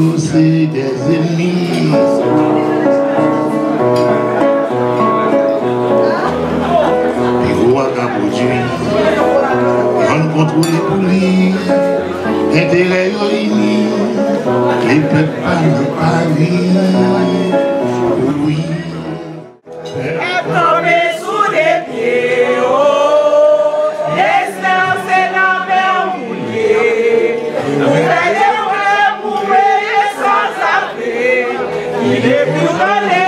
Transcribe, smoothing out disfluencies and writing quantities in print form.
c'est des ennemis. Contrôler pour lui, intérêt réuni, les peuples parlent Paris, oui. Et tomber sous les pieds, oh, laissez c'est la mer mouillée. Vous allez mourir sans appeler, il est plus grand.